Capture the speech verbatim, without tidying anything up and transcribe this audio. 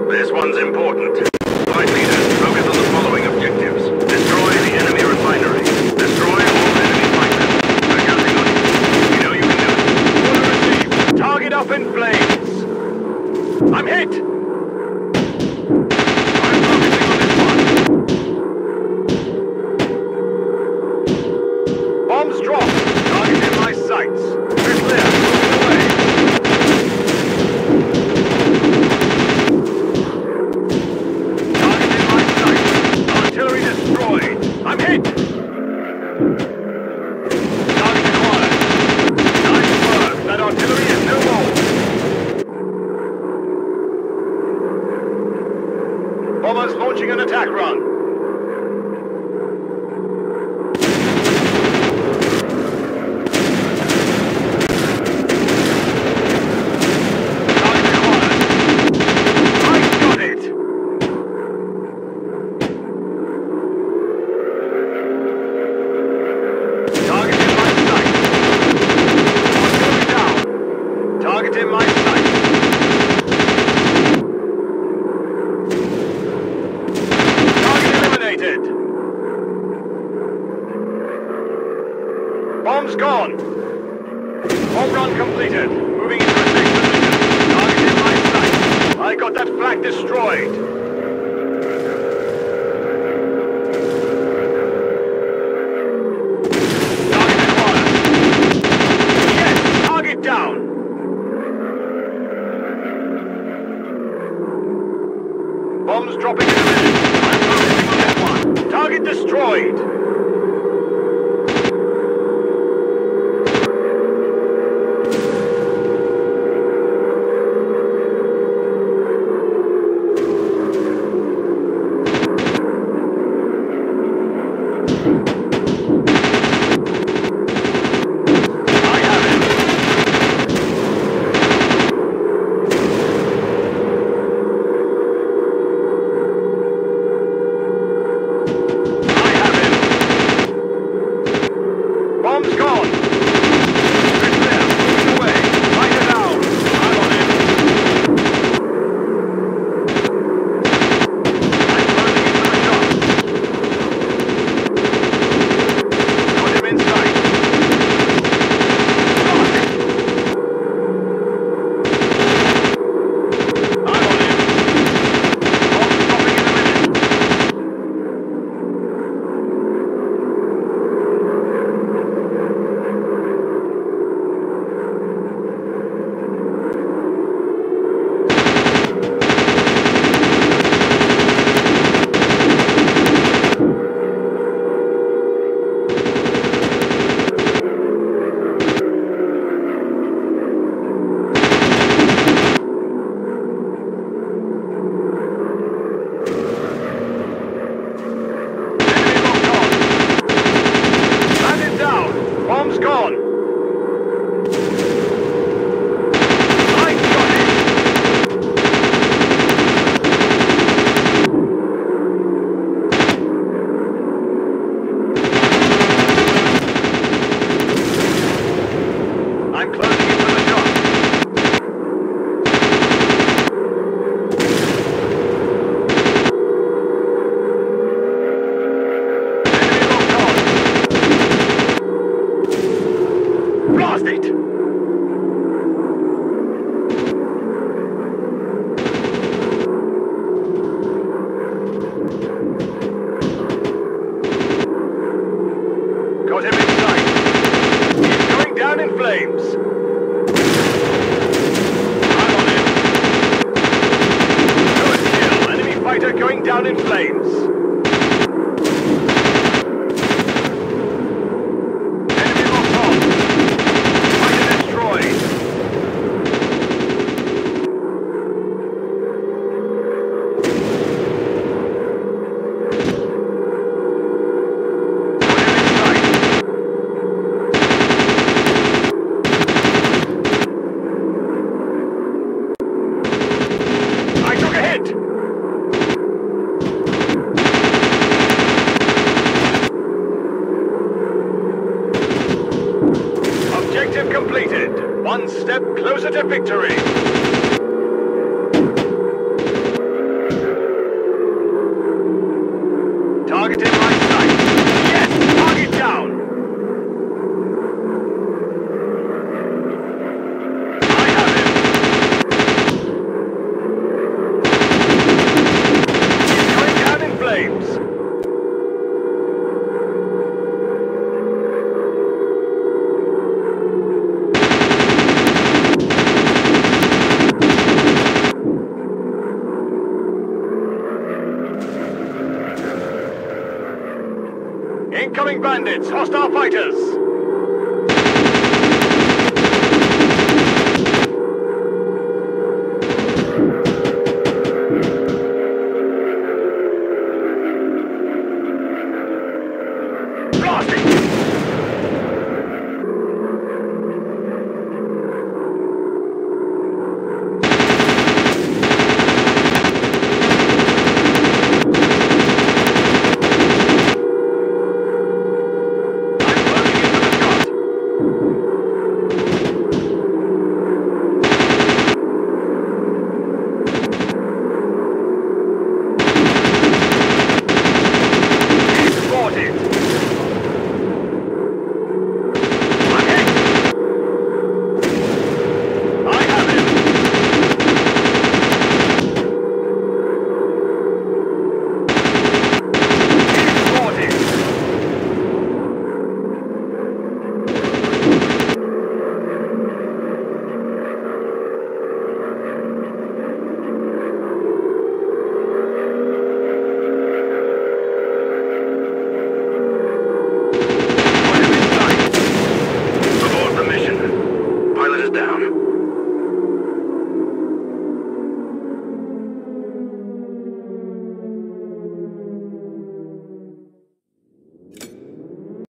This one's important. Flight leaders, focus on the following objectives. Destroy the enemy refinery. Destroy all enemy fighters. We're counting on you. You know you can do it. Order received. Target up in flames. I'm hit. I'm focusing on this one. Bombs dropped. Target in my sights. We're clear. Moving away. Target in my sights. Artillery destroyed. I'm hit. Target acquired. Nice work. That artillery is no more. Bombers launching an attack run. Bomb's gone. Bomb run completed. Moving into a safe position. Target in my sight. I got that flag destroyed. Target acquired. Yes, target down. Bombs dropping in a minute. I'm focusing on this one. Target destroyed. Bomb's gone. We're clear. Moving away. Fighter down. I'm on it. I'm closing into the shot. Got him in sight. Lost it. I'm on it. Bomb's dropping in a minute. Bomb's gone. I got it. I'm closing into the shot. Enemy locked on. Blast it! Got him in sight. He's going down in flames. I'm on him. Good kill. Enemy fighter going down in flames. Objective completed. One step closer to victory. bandits! Hostile fighters!